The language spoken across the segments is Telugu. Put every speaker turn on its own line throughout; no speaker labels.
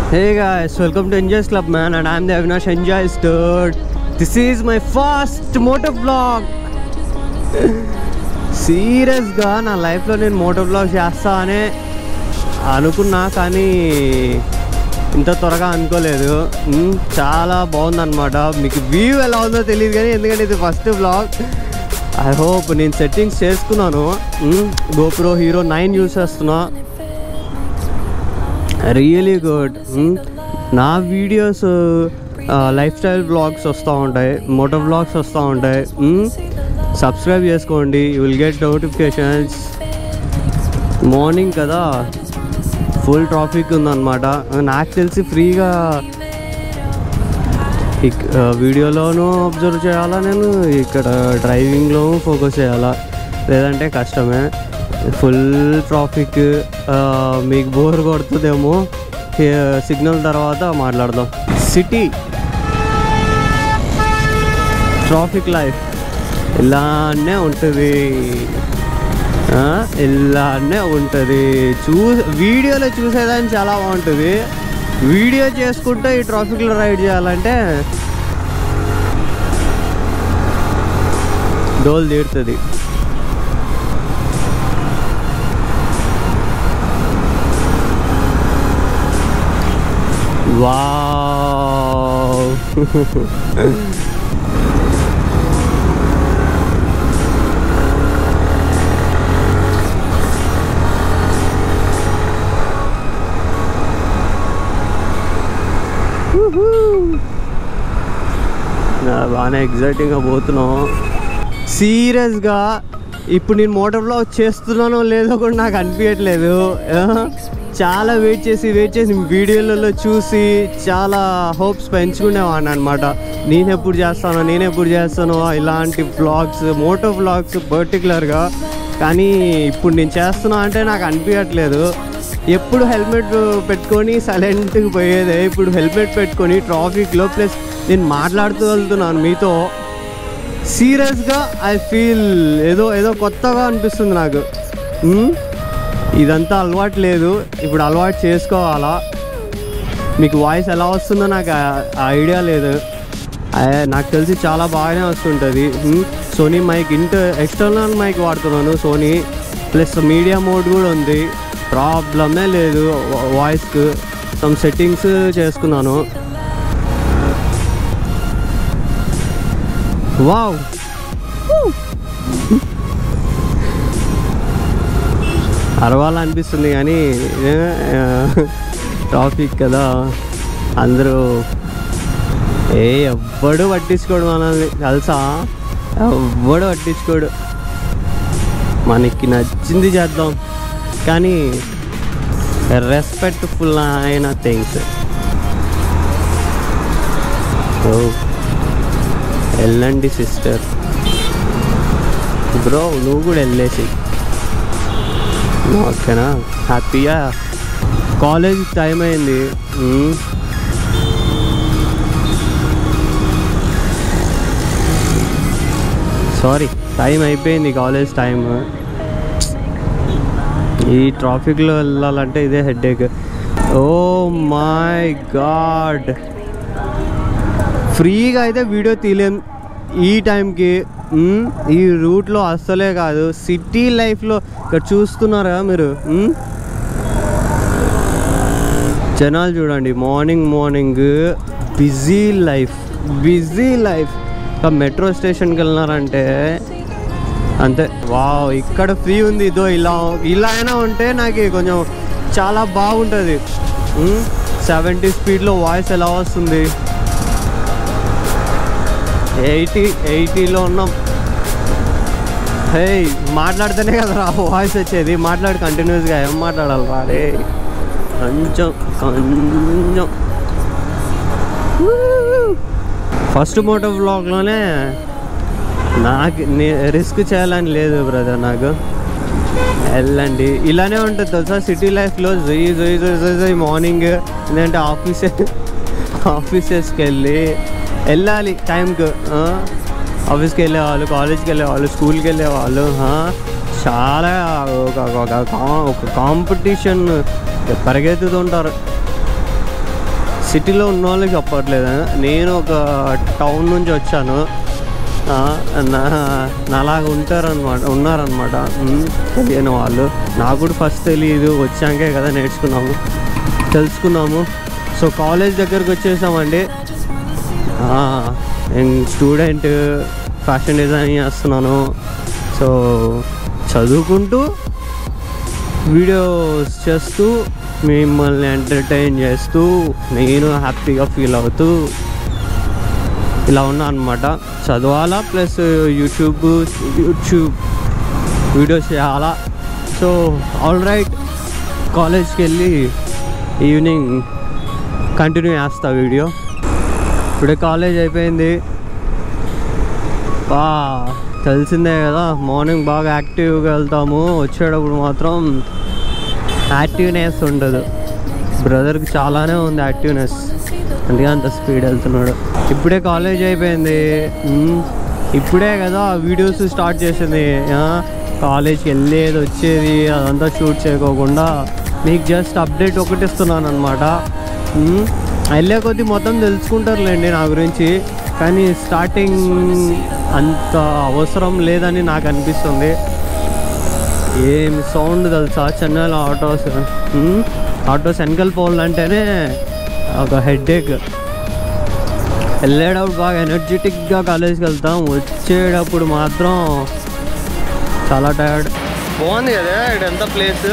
Hey guys, welcome to Enjoy's Club man, and I'm the Avinash Enjoy's dude. This is my first motor vlog. Serious ga na life lo nenu motor vlog chesta ane anukunna kaani inta త్వరగా అనుకోలేదు. చాలా బాగుంది అన్నమాట. మీకు వ్యూ ఎలా ఉందో తెలియదు కానీ ఎందుకంటే ఇది ఫస్ట్ వ్లాగ్. ఐ హోప్ నేను సెట్టింగ్స్ చేసుకున్నాను. GoPro Hero 9 యూస్ చేస్తున్నా. Really good. నా వీడియోస్ లైఫ్ స్టైల్ వ్లాగ్స్ వస్తూ ఉంటాయి, మోటో వ్లాగ్స్ వస్తూ ఉంటాయి. సబ్స్క్రైబ్ చేసుకోండి, you will get notifications. Morning కదా, ఫుల్ ట్రాఫిక్ ఉందన్నమాట. నాకు తెలిసి ఫ్రీగా వీడియోలోనూ అబ్జర్వ్ చేయాలా, నేను ఇక్కడ డ్రైవింగ్లో ఫోకస్ చేయాలా, లేదంటే కష్టమే. Full traffic. మీకు బోర్ కొడుతుందేమో, సిగ్నల్ తర్వాత మాట్లాడదాం. సిటీ ట్రాఫిక్ లైఫ్ ఇలానే ఉంటుంది, ఇలానే ఉంటుంది. వీడియోలో చూసేదాన్ని చాలా బాగుంటుంది. వీడియో చేసుకుంటే ఈ ట్రాఫిక్లో రైడ్ చేయాలంటే డోల్ తీరుతుంది. వావ్. బాగానే ఎగ్జైటింగ్గా పోతున్నాం. సీరియస్గా ఇప్పుడు నేను మోటార్ వ్లాగ్ చేస్తున్నానో లేదో కూడా నాకు అనిపించట్లేదు. చాలా వెయిట్ చేసి వీడియోలలో చూసి చాలా హోప్స్ పెంచుకునేవాడిని అనమాట. నేను ఎప్పుడు చేస్తానో ఇలాంటి వ్లాగ్స్, మోటో వ్లాగ్స్ పర్టికులర్గా. కానీ ఇప్పుడు నేను చేస్తున్నా అంటే నాకు అనిపించట్లేదు. ఎప్పుడు హెల్మెట్ పెట్టుకొని సైలెంట్గా పోయేదే, ఇప్పుడు హెల్మెట్ పెట్టుకొని ట్రాఫిక్లో ప్లస్ నేను మాట్లాడుతూ వెళ్తున్నాను మీతో. సీరియస్గా ఐ ఫీల్ ఏదో కొత్తగా అనిపిస్తుంది నాకు. ఇదంతా అలవాటు లేదు, ఇప్పుడు అలవాటు చేసుకోవాలా. మీకు వాయిస్ ఎలా వస్తుందో నాకు ఐడియా లేదు. నాకు తెలిసి చాలా బాగానే వస్తుంటుంది. సోనీ మైక్, ఎక్స్టర్నల్ మైక్ వాడుతున్నాను సోనీ, ప్లస్ మీడియా మోడ్ కూడా ఉంది. ప్రాబ్లమే లేదు వాయిస్కి. సమ్ సెట్టింగ్స్ చేసుకున్నాను. వావ్. అరవాలనిపిస్తుంది కానీ ట్రాఫిక్ కదా, అందరూ ఎవ్వడు పట్టించుకోడు మనల్ని, తెలుసా? ఎవ్వడు పట్టించుకోడు. మనకి నచ్చింది చేద్దాం, కానీ రెస్పెక్ట్ఫుల్ అయిన థింగ్స్. వెళ్ళండి సిస్టర్. బ్రో నువ్వు కూడా వెళ్ళేసి, ఓకేనా? హ్యాపీగా. కాలేజ్ టైం అయింది. సారీ, టైం అయిపోయింది, కాలేజ్ టైం. ఈ ట్రాఫిక్లో వెళ్ళాలంటే ఇదే హెడేక్. Oh my God. ఫ్రీగా అయితే వీడియో తీయలేం ఈ టైంకి. ఈ రూట్లో అస్సలే కాదు. సిటీ లైఫ్లో ఇక్కడ చూస్తున్నారా మీరు, జనాలు చూడండి. Morning busy life. ఇంకా మెట్రో స్టేషన్కి వెళ్ళినారంటే అంతే. వావ్, ఇక్కడ ఫ్రీ ఉంది. ఇదో ఇలా అయినా ఉంటే నాకు కొంచెం చాలా బాగుంటుంది. 70 స్పీడ్లో వాయిస్ ఎలా వస్తుంది? 80లో ఉన్నాం. హే, మాట్లాడితేనే కదా వాయిస్ వచ్చేది. మాట్లాడి కంటిన్యూస్గా ఏం మాట్లాడాలి వాడే. కొంచెం ఫస్ట్ మోటో వ్లాగ్లోనే నాకు రిస్క్ చేయాలని లేదు బ్రదర్. నాకు వెళ్ళండి, ఇలానే ఉంటుంది తెలుసా సిటీ లైఫ్లో. జై మార్నింగ్ ఎందుకంటే ఆఫీసెస్కి వెళ్ళాలి టైంకి. ఆఫీస్కి వెళ్ళేవాళ్ళు, కాలేజ్కి వెళ్ళేవాళ్ళు, స్కూల్కి వెళ్ళేవాళ్ళు. చాలా ఒక కాంపిటీషన్ పరిగెత్తుతుంటారు. సిటీలో ఉన్న వాళ్ళకి చెప్పట్లేదు. నేను ఒక టౌన్ నుంచి వచ్చాను, నాలాగా ఉన్నారనమాట తెలియని వాళ్ళు. నాకు కూడా ఫస్ట్ తెలియదు, వచ్చాకే కదా తెలుసుకున్నాము. సో కాలేజ్ దగ్గరకు వచ్చేసామండి. నేను స్టూడెంట్, ఫ్యాషన్ డిజైన్ చేస్తున్నాను. సో చదువుకుంటూ వీడియోస్ చేస్తూ మిమ్మల్ని ఎంటర్టైన్ చేస్తూ నేను హ్యాపీగా ఫీల్ అవుతూ ఇలా ఉన్నా అనమాట. చదవాలా ప్లస్ యూట్యూబ్ వీడియోస్ చేయాలా. సో ఆల్ రైట్, కాలేజ్కి వెళ్ళి ఈవినింగ్ కంటిన్యూ చేస్తా వీడియో. ఇప్పుడే కాలేజ్ అయిపోయింది. తెలిసిందే కదా, మార్నింగ్ బాగా యాక్టివ్గా వెళ్తాము, వచ్చేటప్పుడు మాత్రం యాక్టివ్నెస్ ఉండదు. బ్రదర్కి చాలానే ఉంది యాక్టివ్నెస్, అందుకే అంత స్పీడ్ వెళ్తున్నాడు. ఇప్పుడే కాలేజ్ అయిపోయింది, ఇప్పుడే కదా వీడియోస్ స్టార్ట్ చేసింది. కాలేజ్కి వెళ్ళేది వచ్చేది అదంతా షూట్ చేయకోకుండా మీకు జస్ట్ అప్డేట్ ఒకటి ఇస్తున్నాను అనమాట. వెళ్ళే కొద్దీ మొత్తం తెలుసుకుంటారులేండి నా గురించి, కానీ స్టార్టింగ్ అంత అవసరం లేదని నాకు అనిపిస్తుంది. ఏమి సౌండ్ తెలుసా, చెన్నైలో ఆటోస్ వెనకాల పోవాలంటేనే ఒక హెడేక్. వెళ్ళేటప్పుడు బాగా ఎనర్జెటిక్గా కాలేజ్కి వెళ్తాం, వచ్చేటప్పుడు మాత్రం చాలా టైర్డ్. బాగుంది కదా ఇదంతా ప్లేస్.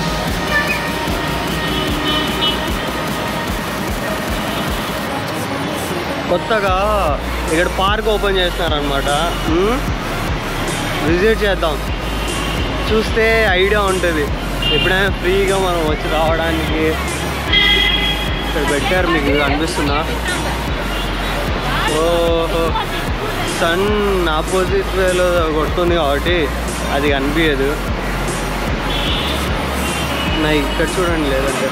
కొత్తగా ఇక్కడ పార్క్ ఓపెన్ చేస్తున్నారనమాట, విజిట్ చేద్దాం. చూస్తే ఐడియా ఉంటుంది, ఎప్పుడైనా ఫ్రీగా మనం వచ్చి రావడానికి. ఇక్కడ పెట్టారు, మీకు అనిపిస్తుందా? ఓహో, సన్ ఆపోజిట్ వేలో కొడుతుంది కాబట్టి అది కనిపించదు. నా ఇక్కడ చూడండి, లేదంటే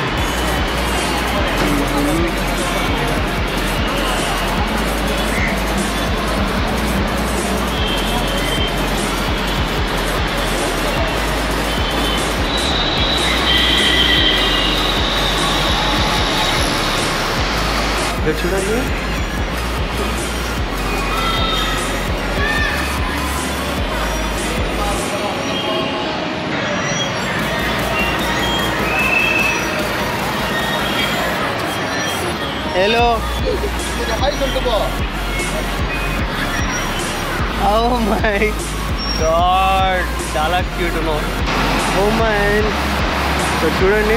ఇక్కడ చూడండి. హలో, ఓ మై గాడ్, చాలా క్యూట్ ఉన్నావు. ఓ మై, చూడండి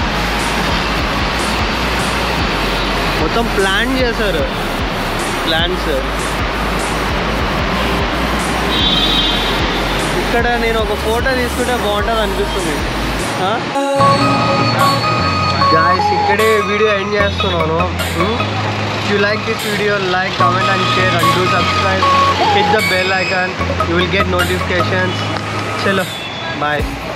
మొత్తం ప్లాన్ చేశారు, ప్లాన్స్. ఇక్కడ నేను ఒక ఫోటో తీసుకుంటే బాగుంటుంది అనిపిస్తుంది. గాయ్స్, ఇక్కడే వీడియో ఎండ్ చేస్తున్నాను. If you like this video, like, comment and share and do subscribe. Hit the bell icon, you will get notifications. Chalo, bye.